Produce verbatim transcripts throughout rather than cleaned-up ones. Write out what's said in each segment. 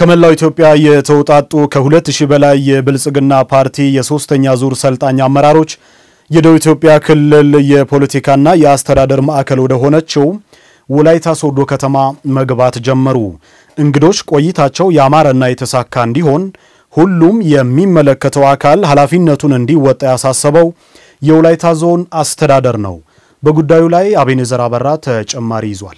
ከመላው ኢትዮጵያ የተውጣጡ ከሁለት ሺህ በላይ የብልጽግና ፓርቲ የሶስተኛ ዙር ሰልጣኝ አመራሮች የደቡብ ኢትዮጵያ ክልል የፖለቲካና የአስተዳደር ማዕከል ወደ ሆነችው ወላይታ ሶዶ ከተማ መግባት ጀመሩ። እንግዶች ቆይታቸው ያማረና የተሳካ እንዲሆን ሁሉም የሚመለከተው አካል ኃላፊነቱን እንዲወጣ ያሳሰበው የወላይታ ዞን አስተዳደር ነው። በጉዳዩ ላይ አቤኔዘር አበራ ተጨማሪ ይዟል።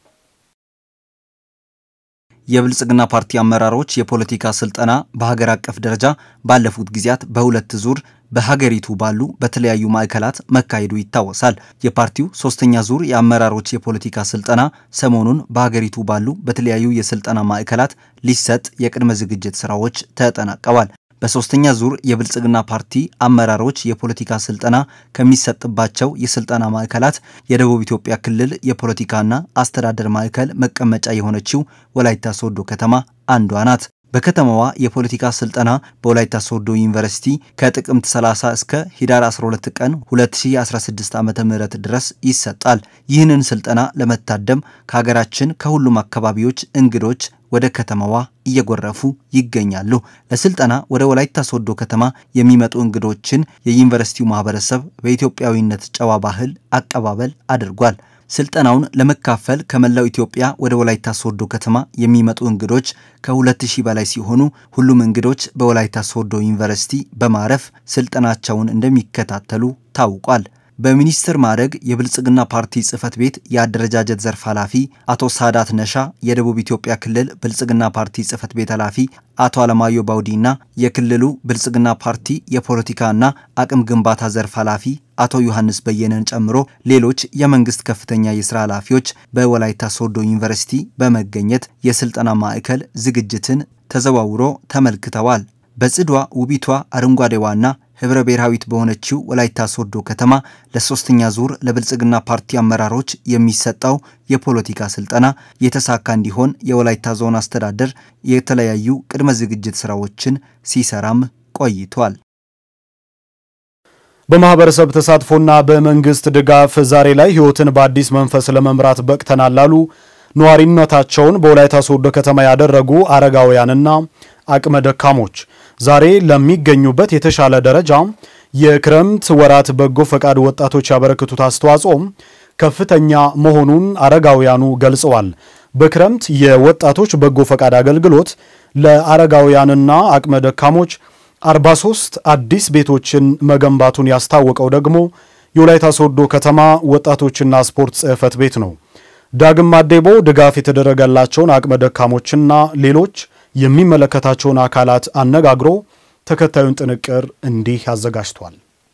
የብልጽግና ፓርቲ አመራሮች የፖለቲካ ስልጠና በሀገር አቀፍ ደረጃ ባለፉት ጊዜያት በሁለት ዙር በሀገሪቱ ባሉ በተለያዩ ማዕከላት መካሄዱ ይታወሳል። የፓርቲው ሶስተኛ ዙር የአመራሮች የፖለቲካ ስልጠና ሰሞኑን በሀገሪቱ ባሉ በተለያዩ የስልጠና ማዕከላት ሊሰጥ የቅድመ ዝግጅት ስራዎች ተጠናቀዋል። በሶስተኛ ዙር የብልጽግና ፓርቲ አመራሮች የፖለቲካ ስልጠና ከሚሰጥባቸው የስልጠና ማዕከላት የደቡብ ኢትዮጵያ ክልል የፖለቲካና አስተዳደር ማዕከል መቀመጫ የሆነችው ወላይታ ሶዶ ከተማ አንዷ ናት። በከተማዋ የፖለቲካ ስልጠና በወላይታ ሶዶ ዩኒቨርሲቲ ከጥቅምት ሰላሳ እስከ ህዳር አስራ ሁለት ቀን ሁለት ሺህ አስራ ስድስት ዓመተ ምህረት ድረስ ይሰጣል። ይህንን ስልጠና ለመታደም ከሀገራችን ከሁሉም አካባቢዎች እንግዶች ወደ ከተማዋ እየጎረፉ ይገኛሉ። ለስልጠና ወደ ወላይታ ሶዶ ከተማ የሚመጡ እንግዶችን የዩኒቨርሲቲው ማህበረሰብ በኢትዮጵያዊነት ጨዋ ባህል አቀባበል አድርጓል። ስልጠናውን ለመካፈል ከመላው ኢትዮጵያ ወደ ወላይታ ሶዶ ከተማ የሚመጡ እንግዶች ከሁለት ሺህ በላይ ሲሆኑ ሁሉም እንግዶች በወላይታ ሶዶ ዩኒቨርሲቲ በማረፍ ስልጠናቸውን እንደሚከታተሉ ታውቋል። በሚኒስትር ማዕረግ የብልጽግና ፓርቲ ጽህፈት ቤት የአደረጃጀት ዘርፍ ኃላፊ አቶ ሳዳት ነሻ፣ የደቡብ ኢትዮጵያ ክልል ብልጽግና ፓርቲ ጽህፈት ቤት ኃላፊ አቶ አለማዮ ባውዲና የክልሉ ብልጽግና ፓርቲ የፖለቲካና አቅም ግንባታ ዘርፍ ኃላፊ አቶ ዮሐንስ በየነን ጨምሮ ሌሎች የመንግስት ከፍተኛ የሥራ ኃላፊዎች በወላይታ ሶዶ ዩኒቨርሲቲ በመገኘት የስልጠና ማዕከል ዝግጅትን ተዘዋውሮ ተመልክተዋል። በጽዷ ውቢቷ አረንጓዴዋና ህብረ ብሔራዊት በሆነችው ወላይታ ሶዶ ከተማ ለሶስተኛ ዙር ለብልጽግና ፓርቲ አመራሮች የሚሰጣው የፖለቲካ ስልጠና የተሳካ እንዲሆን የወላይታ ዞን አስተዳደር የተለያዩ ቅድመ ዝግጅት ስራዎችን ሲሰራም ቆይቷል። በማህበረሰብ ተሳትፎና በመንግስት ድጋፍ ዛሬ ላይ ህይወትን በአዲስ መንፈስ ለመምራት በቅተናል ላሉ ነዋሪነታቸውን በወላይታ ሶዶ ከተማ ያደረጉ አረጋውያንና አቅመ ደካሞች ዛሬ ለሚገኙበት የተሻለ ደረጃ የክረምት ወራት በጎ ፈቃድ ወጣቶች ያበረከቱት አስተዋጽኦ ከፍተኛ መሆኑን አረጋውያኑ ገልጸዋል። በክረምት የወጣቶች በጎ ፈቃድ አገልግሎት ለአረጋውያንና አቅመ ደካሞች አርባ ሶስት አዲስ ቤቶችን መገንባቱን ያስታወቀው ደግሞ የወላይታ ሶዶ ከተማ ወጣቶችና ስፖርት ጽህፈት ቤት ነው። ዳግም ማዴቦ ድጋፍ የተደረገላቸውን አቅመ ደካሞችና ሌሎች የሚመለከታቸውን አካላት አነጋግሮ ተከታዩን ጥንቅር እንዲህ ያዘጋጅቷል።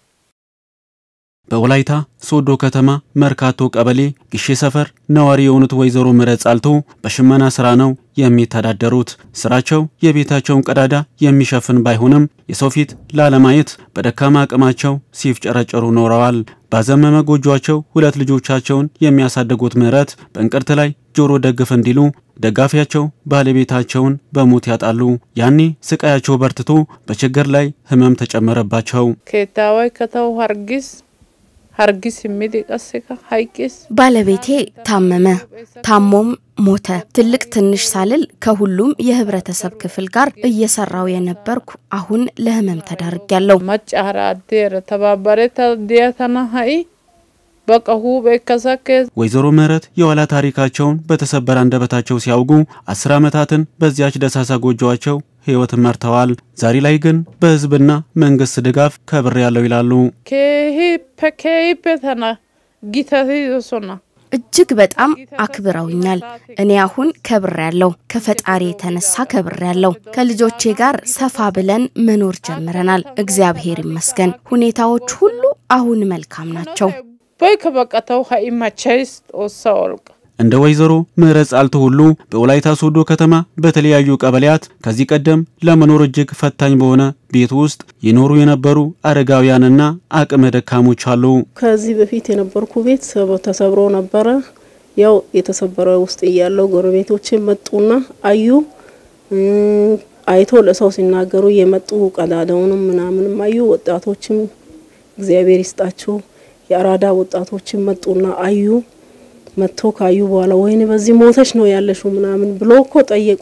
በወላይታ ሶዶ ከተማ መርካቶ ቀበሌ ግሼ ሰፈር ነዋሪ የሆኑት ወይዘሮ ምረት ጻልቶ በሽመና ስራ ነው የሚተዳደሩት። ስራቸው የቤታቸውን ቀዳዳ የሚሸፍን ባይሆንም የሰው ፊት ላለማየት በደካማ አቅማቸው ሲፍጨረጨሩ ኖረዋል። ባዘመመ ጎጆአቸው ሁለት ልጆቻቸውን የሚያሳድጉት ምረት በእንቅርት ላይ ጆሮ ደግፍ እንዲሉ ደጋፊያቸው ባለቤታቸውን በሞት ያጣሉ። ያኔ ስቃያቸው በርትቶ በችግር ላይ ህመም ተጨመረባቸው። ከታዋይ ከተው ሀርጊስ ሀርጊስ የሚዲቀስካ ሃይቂስ ባለቤቴ ታመመ፣ ታሞም ሞተ። ትልቅ ትንሽ ሳልል ከሁሉም የህብረተሰብ ክፍል ጋር እየሰራው የነበርኩ አሁን ለህመም ተዳርጋለሁ። ማጫራ አደረ ተባባረታ ዲያታና ሃይ በቀሁ በከሰከ ወይዘሮ ምረት የዋላ ታሪካቸውን በተሰበረ አንደበታቸው ሲያውጉ አስር ዓመታትን በዚያች ደሳሳ ጎጆአቸው ህይወት መርተዋል። ዛሬ ላይ ግን በህዝብና መንግስት ድጋፍ ከብር ያለው ይላሉ። ከሂ ፐከይ ፐተና ጊታቲ ሶና እጅግ በጣም አክብረውኛል። እኔ አሁን ከብር ያለው ከፈጣሪ የተነሳ ከብር ያለው ከልጆቼ ጋር ሰፋ ብለን መኖር ጀምረናል። እግዚአብሔር ይመስገን። ሁኔታዎች ሁሉ አሁን መልካም ናቸው። በከበቀተው ሃይማቻይስ ኦሳውልቅ እንደ ወይዘሮ ምረት ጻልቶ ሁሉ በወላይታ ሶዶ ከተማ በተለያዩ ቀበሌያት ከዚህ ቀደም ለመኖር እጅግ ፈታኝ በሆነ ቤት ውስጥ ይኖሩ የነበሩ አረጋውያንና አቅመ ደካሞች አሉ። ከዚህ በፊት የነበርኩ ቤት ተሰብሮ ነበር። ያው የተሰበረ ውስጥ ያለው ጎረቤቶች መጡና አዩ አይቶ ለሰው ሲናገሩ የመጡ ቀዳዳውንም ምናምንም አዩ። ወጣቶችም እግዚአብሔር ይስጣቸው የአራዳ ወጣቶች መጡና አዩ መጥቶ ካዩ በኋላ ወይኔ በዚህ ሞተሽ ነው ያለሽው ምናምን ብሎ እኮ ጠየቁኝ።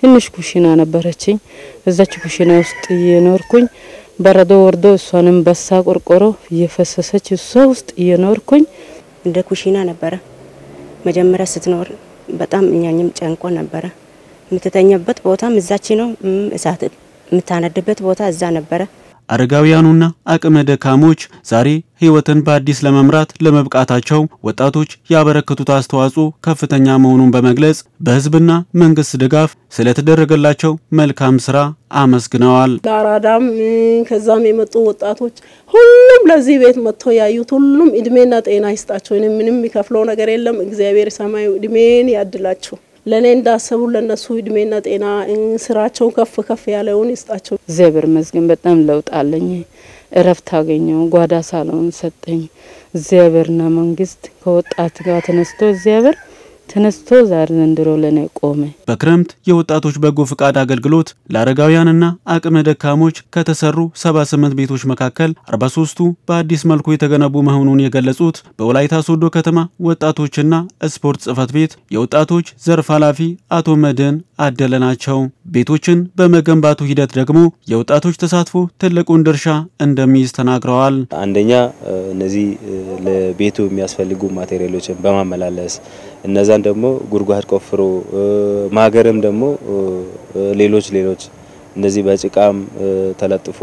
ትንሽ ኩሽና ነበረችኝ እዛች ኩሽና ውስጥ እየኖርኩኝ በረዶ ወርዶ እሷንም በሳ ቆርቆሮ እየፈሰሰች እሷ ውስጥ እየኖርኩኝ እንደ ኩሽና ነበረ መጀመሪያ ስትኖር በጣም እኛኝም ጨንቆ ነበረ ምትተኛበት ቦታም እዛች ነው እሳት ምታነድበት ቦታ እዛ ነበረ አረጋውያኑና አቅመ ደካሞች ዛሬ ህይወትን በአዲስ ለመምራት ለመብቃታቸው ወጣቶች ያበረከቱት አስተዋጽኦ ከፍተኛ መሆኑን በመግለጽ በህዝብና መንግስት ድጋፍ ስለተደረገላቸው መልካም ስራ አመስግነዋል። ዳራዳም ከዛም የመጡ ወጣቶች ሁሉም ለዚህ ቤት መጥቶ ያዩት ሁሉም እድሜና ጤና ይስጣቸው ምንም የሚከፍለው ነገር የለም እግዚአብሔር ሰማዩ እድሜን ያድላቸው ለኔ እንዳሰቡ ለነሱ እድሜና ጤና ስራቸው ከፍ ከፍ ያለውን ይስጣቸው እግዚአብሔር መስገን በጣም ለውጥ አለኝ እረፍት አገኘው ጓዳ ሳሎን ሰጠኝ እግዚአብሔርና መንግስት ከወጣት ጋር ተነስቶ እግዚአብሔር ተነስቶ ዛሬ ዘንድሮ ለኔ ቆመ በክረምት የወጣቶች በጎ ፍቃድ አገልግሎት ለአረጋውያንና አቅመ ደካሞች ከተሰሩ ሰባ ስምንት ቤቶች መካከል አርባ ሶስቱ በአዲስ መልኩ የተገነቡ መሆኑን የገለጹት በወላይታ ሶዶ ከተማ ወጣቶችና ስፖርት ጽፈት ቤት የወጣቶች ዘርፍ ኃላፊ አቶ መድን አደለናቸው ቤቶችን በመገንባቱ ሂደት ደግሞ የወጣቶች ተሳትፎ ትልቁን ድርሻ እንደሚይዝ ተናግረዋል። አንደኛ እነዚህ ለቤቱ የሚያስፈልጉ ማቴሪያሎችን በማመላለስ እነዛን ደግሞ ጉርጓድ ቆፍሮ ማገርም ደግሞ ሌሎች ሌሎች እነዚህ በጭቃም ተለጥፎ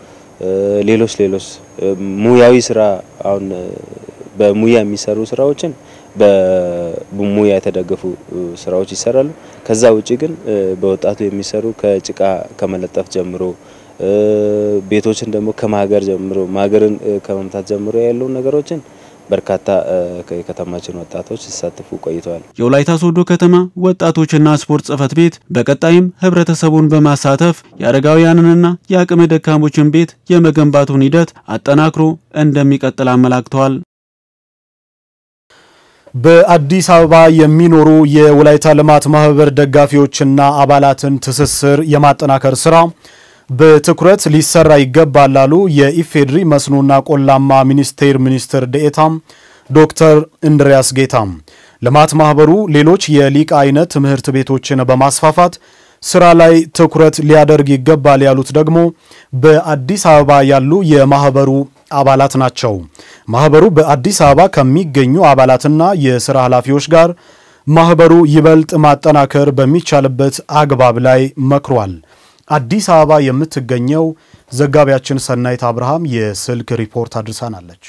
ሌሎች ሌሎች ሙያዊ ስራ አሁን በሙያ የሚሰሩ ስራዎችን በሙያ የተደገፉ ስራዎች ይሰራሉ ከዛ ውጪ ግን በወጣቱ የሚሰሩ ከጭቃ ከመለጠፍ ጀምሮ ቤቶችን ደግሞ ከማገር ጀምሮ ማገርን ከመምታት ጀምሮ ያለው ነገሮችን በርካታ ከከተማችን ወጣቶች ሲሳተፉ ቆይተዋል። የወላይታ ሶዶ ከተማ ወጣቶችና ስፖርት ጽፈት ቤት በቀጣይም ህብረተሰቡን በማሳተፍ ያረጋውያንንና ያቅመ ደካሞችን ቤት የመገንባቱን ሂደት አጠናክሮ እንደሚቀጥል አመላክተዋል። በአዲስ አበባ የሚኖሩ የወላይታ ልማት ማህበር ደጋፊዎችና አባላትን ትስስር የማጠናከር ስራ በትኩረት ሊሰራ ይገባል አሉ የኢፌድሪ መስኖና ቆላማ ሚኒስቴር ሚኒስትር ዴኤታ ዶክተር እንድሪያስ ጌታ። ልማት ማህበሩ ሌሎች የሊቅ አይነት ትምህርት ቤቶችን በማስፋፋት ስራ ላይ ትኩረት ሊያደርግ ይገባል ያሉት ደግሞ በአዲስ አበባ ያሉ የማህበሩ አባላት ናቸው። ማህበሩ በአዲስ አበባ ከሚገኙ አባላትና የሥራ ኃላፊዎች ጋር ማህበሩ ይበልጥ ማጠናከር በሚቻልበት አግባብ ላይ መክሯል። አዲስ አበባ የምትገኘው ዘጋቢያችን ሰናይት አብርሃም የስልክ ሪፖርት አድርሳናለች።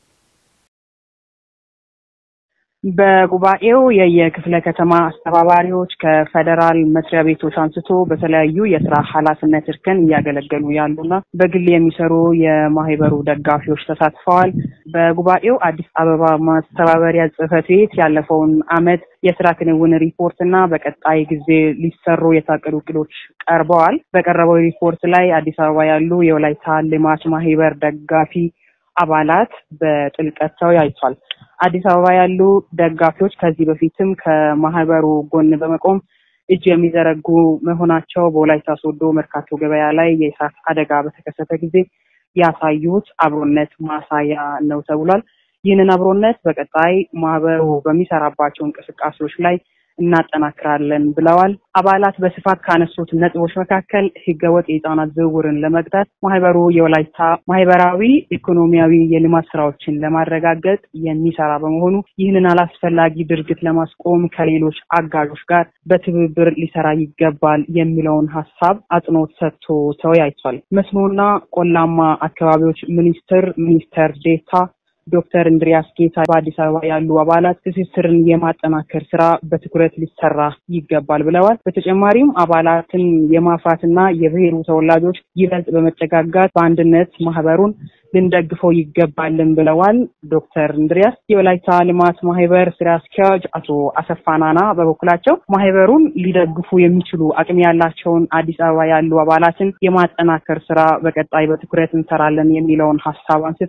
በጉባኤው የየክፍለ ከተማ አስተባባሪዎች ከፌደራል መስሪያ ቤቶች አንስቶ በተለያዩ የሥራ ኃላፊነት እርከን ያገለገሉ ያሉና በግል የሚሰሩ የማህበሩ ደጋፊዎች ተሳትፈዋል። በጉባኤው አዲስ አበባ ማስተባበሪያ ጽፈት ቤት ያለፈውን አመት የሥራ ክንውን ሪፖርትና በቀጣይ ጊዜ ሊሰሩ የታቀዱ እቅዶች ቀርበዋል። በቀረበው ሪፖርት ላይ አዲስ አበባ ያሉ የወላይታ ልማት ማህበር ደጋፊ አባላት በጥልቀት ተወያይቷል። አዲስ አበባ ያሉ ደጋፊዎች ከዚህ በፊትም ከማህበሩ ጎን በመቆም እጅ የሚዘረጉ መሆናቸው በወላይታ ሶዶ መርካቶ ገበያ ላይ የእሳት አደጋ በተከሰተ ጊዜ ያሳዩት አብሮነት ማሳያ ነው ተብሏል። ይህንን አብሮነት በቀጣይ ማህበሩ በሚሰራባቸው እንቅስቃሴዎች ላይ እናጠናክራለን ብለዋል። አባላት በስፋት ካነሱት ነጥቦች መካከል ህገወጥ የህፃናት ዝውውርን ለመግታት ማህበሩ የወላይታ ማህበራዊ ኢኮኖሚያዊ የልማት ስራዎችን ለማረጋገጥ የሚሰራ በመሆኑ ይህንን አላስፈላጊ ድርጊት ለማስቆም ከሌሎች አጋዦች ጋር በትብብር ሊሰራ ይገባል የሚለውን ሐሳብ አጽንኦት ሰጥቶ ተወያይቷል። መስኖና ቆላማ አካባቢዎች ሚኒስትር ሚኒስተር ዴኤታ ዶክተር እንድሪያስ ጌታ በአዲስ አበባ ያሉ አባላት ትስስርን የማጠናከር ስራ በትኩረት ሊሰራ ይገባል ብለዋል። በተጨማሪም አባላትን የማፍራትና የብሔሩ ተወላጆች ይበልጥ በመጠጋጋት በአንድነት ማህበሩን ልንደግፈው ይገባልን ብለዋል። ዶክተር እንድሪያስ የወላይታ ልማት ማህበር ስራ አስኪያጅ አቶ አሰፋናና በበኩላቸው ማህበሩን ሊደግፉ የሚችሉ አቅም ያላቸውን አዲስ አበባ ያሉ አባላትን የማጠናከር ስራ በቀጣይ በትኩረት እንሰራለን የሚለውን ሐሳብ አንስተዋል።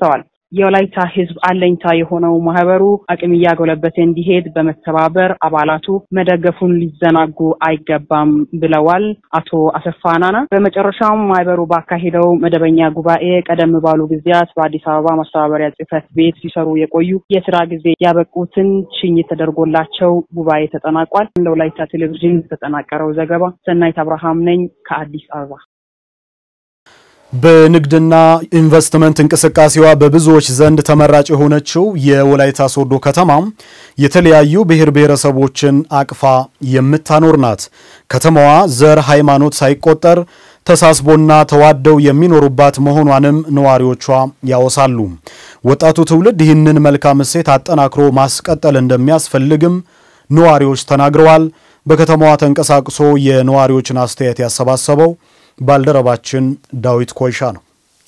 የወላይታ ህዝብ አለኝታ የሆነው ማህበሩ አቅም ያጎለበተ እንዲሄድ በመተባበር አባላቱ መደገፉን ሊዘናጉ አይገባም ብለዋል አቶ አሰፋናና። በመጨረሻም ማህበሩ ባካሄደው መደበኛ ጉባኤ ቀደም ባሉ ጊዜያት በአዲስ አበባ ማስተባበሪያ ጽሕፈት ቤት ሲሰሩ የቆዩ የሥራ ጊዜ ያበቁትን ሽኝት ተደርጎላቸው ጉባኤ ተጠናቋል። ለወላይታ ቴሌቪዥን ተጠናቀረው ዘገባ ሰናይት አብርሃም ነኝ ከአዲስ አበባ። በንግድና ኢንቨስትመንት እንቅስቃሴዋ በብዙዎች ዘንድ ተመራጭ የሆነችው የወላይታ ሶዶ ከተማ የተለያዩ ብሔር ብሔረሰቦችን አቅፋ የምታኖር ናት። ከተማዋ ዘር ሃይማኖት ሳይቆጠር ተሳስቦና ተዋደው የሚኖሩባት መሆኗንም ነዋሪዎቿ ያወሳሉ። ወጣቱ ትውልድ ይህንን መልካም እሴት አጠናክሮ ማስቀጠል እንደሚያስፈልግም ነዋሪዎች ተናግረዋል። በከተማዋ ተንቀሳቅሶ የነዋሪዎችን አስተያየት ያሰባሰበው ባልደረባችን ዳዊት ኮይሻ ነው።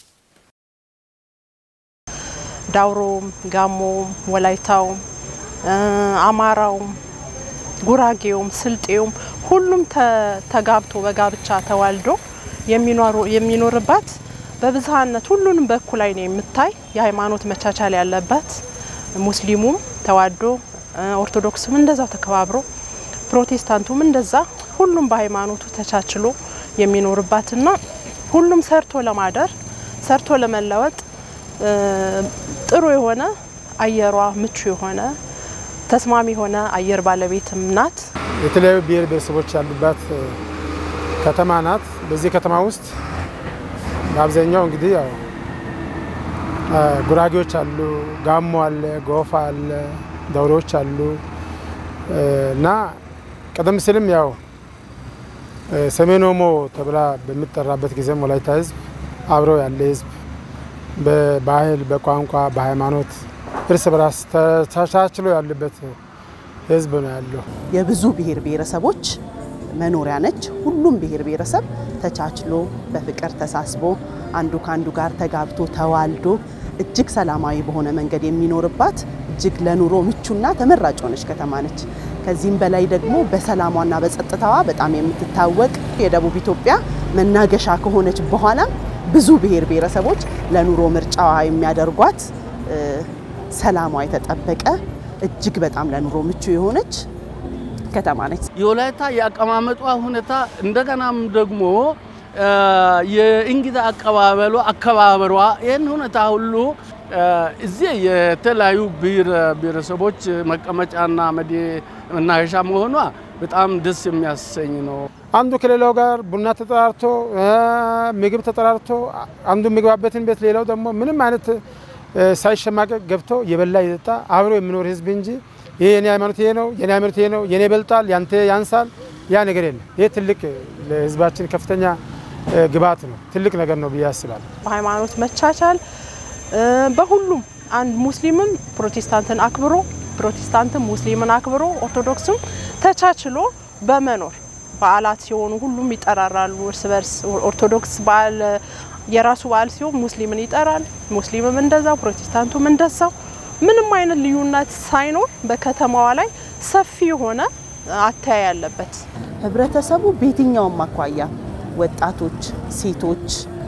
ዳውሮም ጋሞም ወላይታውም አማራውም ጉራጌውም ስልጤውም ሁሉም ተጋብቶ በጋብቻ ተዋልዶ የሚኖር የሚኖርባት በብዛነት ሁሉንም በእኩል አይን የምታይ የሃይማኖት መቻቻል ያለበት ሙስሊሙም ተዋዶ ኦርቶዶክስም እንደዛው ተከባብሮ ፕሮቴስታንቱም እንደዛ ሁሉም በሃይማኖቱ ተቻችሎ የሚኖርባትና ሁሉም ሰርቶ ለማደር ሰርቶ ለመለወጥ ጥሩ የሆነ አየሯ ምቹ የሆነ ተስማሚ የሆነ አየር ባለቤትም ናት። የተለያዩ ብሔር ብሔረሰቦች ያሉባት ከተማ ናት። በዚህ ከተማ ውስጥ በአብዛኛው እንግዲህ ያው ጉራጌዎች አሉ፣ ጋሞ አለ፣ ጎፋ አለ፣ ዳውሮዎች አሉ እና ቀደም ሲልም ያው ሰሜን ኦሞ ተብላ በሚጠራበት ጊዜ ወላይታ ህዝብ አብሮ ያለ ህዝብ በባህል በቋንቋ በሃይማኖት እርስ በራስ ተቻችሎ ያለበት ህዝብ ነው ያለው። የብዙ ብሔር ብሔረሰቦች መኖሪያ ነች። ሁሉም ብሔር ብሔረሰብ ተቻችሎ በፍቅር ተሳስቦ አንዱ ካንዱ ጋር ተጋብቶ ተዋልዶ እጅግ ሰላማዊ በሆነ መንገድ የሚኖርባት እጅግ ለኑሮ ምቹና ተመራጭ ሆነች ከተማ ነች። ከዚህም በላይ ደግሞ በሰላሟና በጸጥታዋ በጣም የምትታወቅ የደቡብ ኢትዮጵያ መናገሻ ከሆነች በኋላ ብዙ ብሔር ብሔረሰቦች ለኑሮ ምርጫዋ የሚያደርጓት ሰላሟ የተጠበቀ እጅግ በጣም ለኑሮ ምቹ የሆነች ከተማ ነች። የወላይታ ያቀማመጧ ሁኔታ እንደገናም ደግሞ የእንግዳ አቀባበሏ አከባበሯ ይሄን ሁኔታ ሁሉ እዚህ የተለያዩ ብሔር ብሔረሰቦች መቀመጫና መናገሻ መሆኗ በጣም ደስ የሚያሰኝ ነው። አንዱ ከሌላው ጋር ቡና ተጠራርቶ ምግብ ተጠራርቶ አንዱ ምግባበትን ቤት ሌላው ደግሞ ምንም አይነት ሳይሸማቀቅ ገብቶ የበላ ይጣ አብሮ የሚኖር ህዝብ እንጂ ይሄ የኔ ሃይማኖት ይሄ ነው የኔ ሃይማኖት ይሄ ነው የኔ በልጣል ያንተ ያንሳል ያ ነገር የለም። ይሄ ትልቅ ለህዝባችን ከፍተኛ ግባት ነው፣ ትልቅ ነገር ነው ብዬ አስባለሁ። በሃይማኖት መቻቻል በሁሉም አንድ ሙስሊምም ፕሮቴስታንትን አክብሮ ፕሮቴስታንትም ሙስሊምን አክብሮ ኦርቶዶክስም ተቻችሎ በመኖር በዓላት ሲሆኑ ሁሉም ይጠራራሉ እርስ በርስ። ኦርቶዶክስ በዓል የራሱ በዓል ሲሆን ሙስሊምን ይጠራል፣ ሙስሊምም እንደዛው ፕሮቴስታንቱም እንደዛው ምንም አይነት ልዩነት ሳይኖር በከተማዋ ላይ ሰፊ የሆነ አተያይ ያለበት ህብረተሰቡ በየትኛውም አኳያ ወጣቶች፣ ሴቶች፣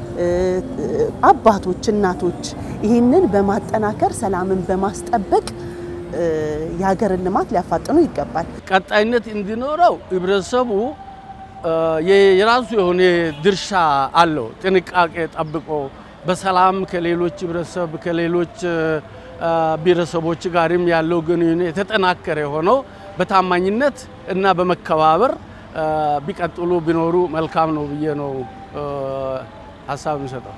አባቶች፣ እናቶች ይህንን በማጠናከር ሰላምን በማስጠበቅ የሀገርን ልማት ሊያፋጥኑ ይገባል። ቀጣይነት እንዲኖረው ህብረተሰቡ የራሱ የሆነ ድርሻ አለው። ጥንቃቄ ጠብቆ በሰላም ከሌሎች ህብረተሰብ ከሌሎች ብሔረሰቦች ጋርም ያለው ግንኙነት የተጠናከረ ሆኖ በታማኝነት እና በመከባበር ቢቀጥሉ ቢኖሩ መልካም ነው ብዬ ነው ሐሳብ የምሰጠው።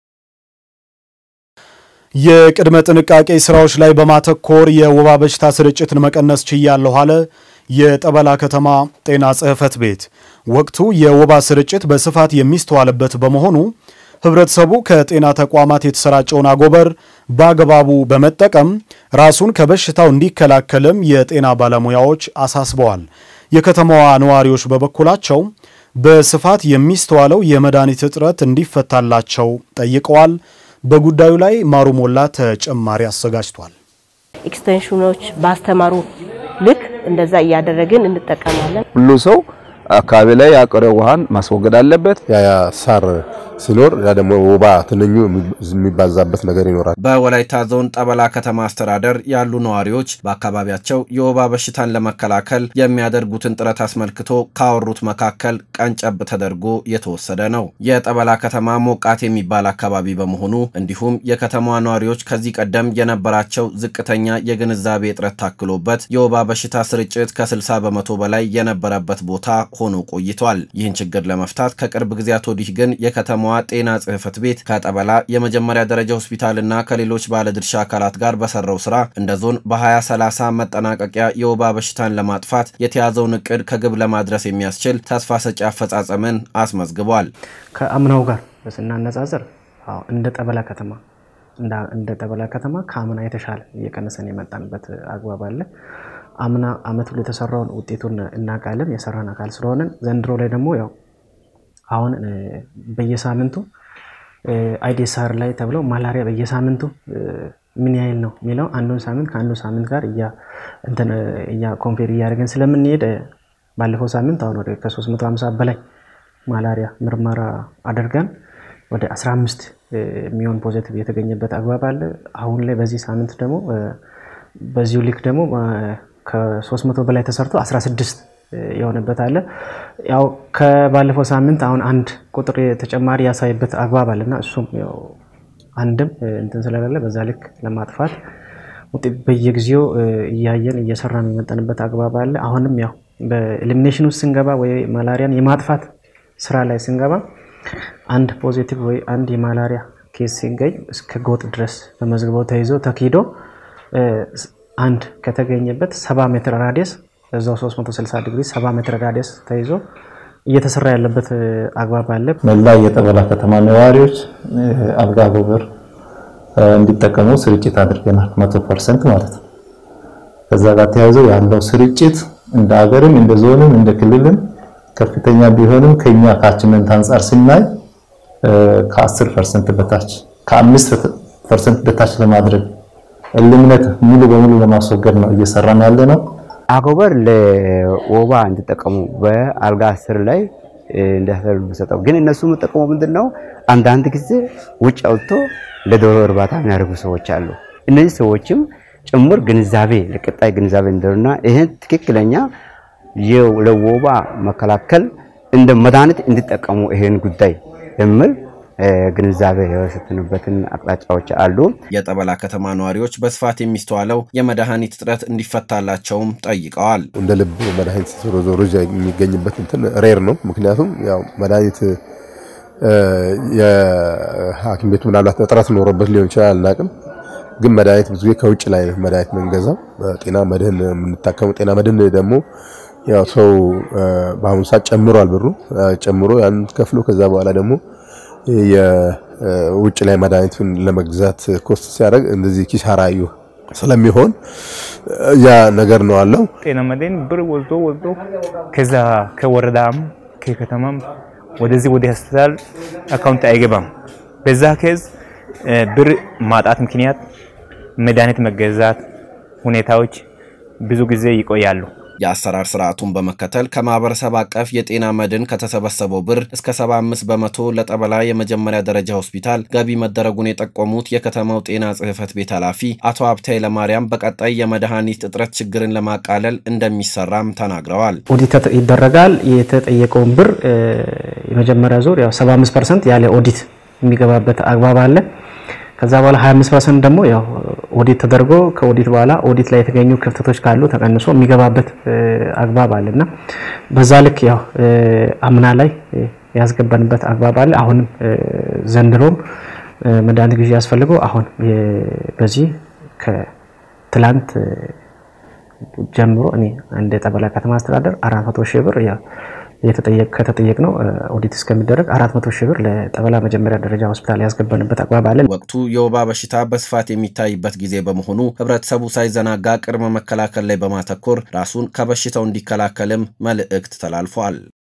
የቅድመ ጥንቃቄ ስራዎች ላይ በማተኮር የወባ በሽታ ስርጭትን መቀነስ ችያለሁ አለ የጠበላ ከተማ ጤና ጽሕፈት ቤት። ወቅቱ የወባ ስርጭት በስፋት የሚስተዋልበት በመሆኑ ህብረተሰቡ ከጤና ተቋማት የተሰራጨውን አጎበር በአግባቡ በመጠቀም ራሱን ከበሽታው እንዲከላከልም የጤና ባለሙያዎች አሳስበዋል። የከተማዋ ነዋሪዎች በበኩላቸው በስፋት የሚስተዋለው የመድኃኒት እጥረት እንዲፈታላቸው ጠይቀዋል። በጉዳዩ ላይ ማሩ ሞላ ተጨማሪ አሰጋጅቷል። ኤክስቴንሽኖች ባስተማሩ ልክ እንደዛ ያደረግን እንጠቀማለን። ሁሉ ሰው አካባቢ ላይ ያቀረው ውሃን ማስወገድ አለበት። ያ ሳር ሲኖር ያ ደግሞ ወባ ትንኙ የሚባዛበት ነገር ይኖራል። በወላይታ ዞን ጠበላ ከተማ አስተዳደር ያሉ ነዋሪዎች በአካባቢያቸው የወባ በሽታን ለመከላከል የሚያደርጉትን ጥረት አስመልክቶ ካወሩት መካከል ቀንጨብ ተደርጎ የተወሰደ ነው። የጠበላ ከተማ ሞቃት የሚባል አካባቢ በመሆኑ እንዲሁም የከተማዋ ነዋሪዎች ከዚህ ቀደም የነበራቸው ዝቅተኛ የግንዛቤ እጥረት ታክሎበት የወባ በሽታ ስርጭት ከ60 በመቶ በላይ የነበረበት ቦታ ሆኖ ቆይቷል። ይህን ችግር ለመፍታት ከቅርብ ጊዜያት ወዲህ ግን የከተማዋ ጤና ጽሕፈት ቤት ከጠበላ የመጀመሪያ ደረጃ ሆስፒታልና ከሌሎች ባለድርሻ አካላት ጋር በሰራው ስራ እንደ ዞን በ2030 መጠናቀቂያ የወባ በሽታን ለማጥፋት የተያዘውን እቅድ ከግብ ለማድረስ የሚያስችል ተስፋ ሰጪ አፈጻጸምን አስመዝግቧል። ከአምናው ጋር በስናነጻጽር አዎ እንደ ጠበላ ከተማ እንደ ጠበላ ከተማ ከአምና የተሻለ እየቀነሰን የመጣንበት አግባብ አለ። አምና አመት ሁሉ የተሰራውን ውጤቱን እናቃለን የሰራን አካል ስለሆነ ዘንድሮ ላይ ደግሞ ያው አሁን በየሳምንቱ አይዲኤስአር ላይ ተብለው ማላሪያ በየሳምንቱ ምን ያህል ነው የሚለው አንዱን ሳምንት ከአንዱ ሳምንት ጋር ያ እንትን ያ ኮምፔር ያደርገን ስለምንሄድ ባለፈው ሳምንት አሁን ወደ ከ350 በላይ ማላሪያ ምርመራ አድርገን ወደ አስራ አምስት ሚሊዮን ፖዚቲቭ የተገኘበት አግባብ አለ። አሁን ላይ በዚህ ሳምንት ደግሞ በዚሁ ልክ ደግሞ ከ300 በላይ ተሰርቶ አስራ ስድስት የሆነበት አለ። ያው ከባለፈው ሳምንት አሁን አንድ ቁጥር ተጨማሪ ያሳይበት አግባብ አለና እሱም ያው አንድም እንትን ስለሌለ በዛ ልክ ለማጥፋት ውጤት በየጊዜው እያየን እየሰራን የመጣንበት አግባብ አለ። አሁንም ያው በኤሊሚኔሽን ውስጥ ስንገባ ወይ ማላሪያን የማጥፋት ስራ ላይ ስንገባ አንድ ፖዚቲቭ ወይ አንድ የማላሪያ ኬስ ሲገኝ እስከ ጎጥ ድረስ በመዝግበው ተይዞ ተኪዶ አንድ ከተገኘበት ሰባ ሜትር ራዲየስ እዛው ሶስት መቶ ስልሳ ዲግሪ ሰባ ሜትር ራዲየስ ተይዞ እየተሰራ ያለበት አግባብ አለ። መላ የጠበላ ከተማ ነዋሪዎች አልጋ ጎበር እንዲጠቀሙ ስርጭት አድርገናል መቶ ፐርሰንት ማለት ነው። ከዛ ጋር ተያይዞ ያለው ስርጭት እንደ ሀገርም እንደ ዞንም እንደ ክልልም ከፍተኛ ቢሆንም ከኛ ካችመንት አንፃር ስናይ ከ10 ፐርሰንት በታች ከ5 ፐርሰንት በታች ለማድረግ እልምነት ሙሉ በሙሉ ለማስወገድ ነው እየሰራን ያለ ነው። አጎበር ለወባ እንዲጠቀሙ በአልጋ ስር ላይ እንደተሰሩ ሰጠው። ግን እነሱ መጠቀሙ ምንድነው አንዳንድ ጊዜ ውጭ አውጥቶ ለዶሮ እርባታ የሚያደርጉ ሰዎች አሉ። እነዚህ ሰዎችም ጭምር ግንዛቤ ለቀጣይ ግንዛቤ እንደሆነና ይሄ ትክክለኛ የወባ መከላከል እንደ መድኃኒት እንዲጠቀሙ ይሄን ጉዳይ የሚል ግንዛቤ የወሰድንበትን አቅጣጫዎች አሉ። የጠበላ ከተማ ነዋሪዎች በስፋት የሚስተዋለው የመድኃኒት እጥረት እንዲፈታላቸውም ጠይቀዋል። እንደ ልብ መድኃኒት ዞሮ ዞሮ የሚገኝበት እንትን ሬር ነው። ምክንያቱም ያው መድኃኒት የሐኪም ቤቱ ምናልባት እጥረት ኖሮበት ሊሆን ይችላል አናውቅም። ግን መድኃኒት ብዙ ጊዜ ከውጭ ላይ መድኃኒት መንገዛው ጤና መድህን የምንታከመው ጤና መድህን ደግሞ ያው ሰው በአሁኑ ሰዓት ጨምሯል ብሩ ጨምሮ ያን ከፍሎ ከዛ በኋላ ደግሞ የውጭ ላይ መድኃኒቱን ለመግዛት ኮስት ሲያደርግ እንደዚህ ኪሳራ እዩ ስለሚሆን ያ ነገር ነው አለው። ጤና መድህን ብር ወዝዶ ወዝዶ ከዛ ከወረዳም ከከተማም ወደዚህ ወደ ሆስፒታል አካውንት አይገባም። በዛ ከዝ ብር ማጣት ምክንያት መድኃኒት መገዛት ሁኔታዎች ብዙ ጊዜ ይቆያሉ። የአሰራር ስርዓቱን በመከተል ከማህበረሰብ አቀፍ የጤና መድን ከተሰበሰበው ብር እስከ ሰባ አምስት በመቶ ለጠበላ የመጀመሪያ ደረጃ ሆስፒታል ገቢ መደረጉን የጠቆሙት የከተማው ጤና ጽሕፈት ቤት ኃላፊ አቶ ሀብታይ ለማርያም በቀጣይ የመድኃኒት እጥረት ችግርን ለማቃለል እንደሚሰራም ተናግረዋል። ኦዲት ይደረጋል። የተጠየቀውን ብር የመጀመሪያ ዙር ያው ሰባ አምስት ፐርሰንት ያለ ኦዲት የሚገባበት አግባብ አለ። ከዛ በኋላ ሀያ አምስት ፐርሰንት ደግሞ ያው ኦዲት ተደርጎ ከኦዲት በኋላ ኦዲት ላይ የተገኙ ክፍተቶች ካሉ ተቀንሶ የሚገባበት አግባብ አለና በዛ ልክ ያው አምና ላይ ያስገባንበት አግባብ አለ። አሁንም ዘንድሮም መድኃኒት ግዢ ያስፈልገው አሁን በዚህ ከትላንት ጀምሮ እኔ እንደ ጠበላ ከተማ አስተዳደር አራት መቶ ሺህ ብር ያ የተጠየቅ ከተጠየቅ ነው ኦዲት እስከሚደረግ አራት መቶ ሺህ ብር ለጠበላ መጀመሪያ ደረጃ ሆስፒታል ያስገባንበት አግባብ አለ። ወቅቱ የወባ በሽታ በስፋት የሚታይበት ጊዜ በመሆኑ ህብረተሰቡ ሳይዘናጋ ቅድመ መከላከል ላይ በማተኮር ራሱን ከበሽታው እንዲከላከልም መልእክት ተላልፏል።